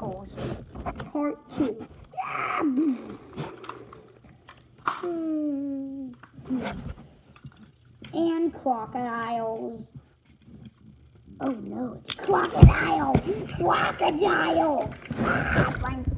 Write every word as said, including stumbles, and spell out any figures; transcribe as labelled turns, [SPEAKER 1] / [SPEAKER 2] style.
[SPEAKER 1] Tentacles, Part two. And crocodiles. Oh no, it's crocodile! Crocodile! Ah,